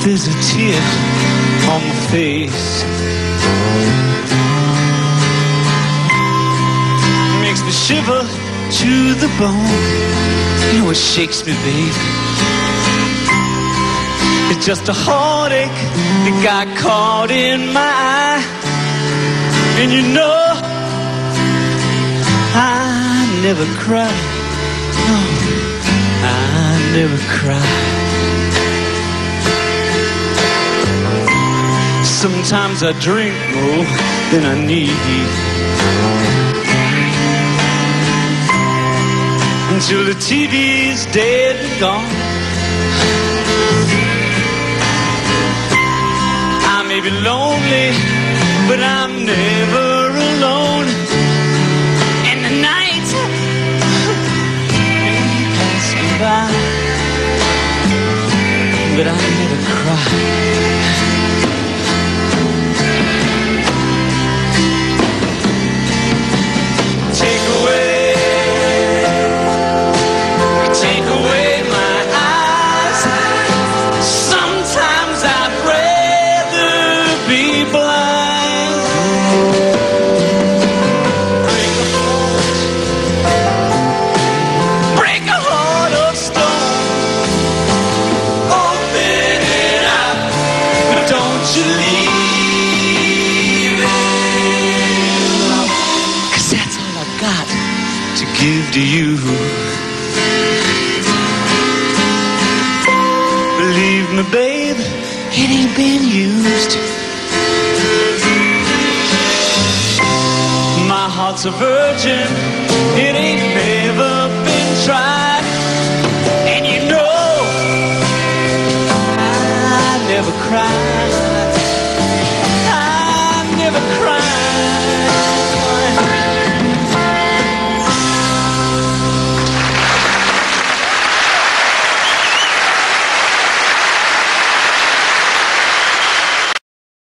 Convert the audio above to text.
there's a tear on my face. Makes me shiver to the bone. You know it shakes me, babe. It's just a heartache that got caught in my eye. And you know I never cry. No, I never cry. Sometimes I drink more than I need, until the TV's dead and gone. I may be lonely, but I'm never alone. And the night may pass me by, but I never cry. Give to you. Believe me, babe, it ain't been used. My heart's a virgin, it ain't never been tried. And you know I never cried. I never cried.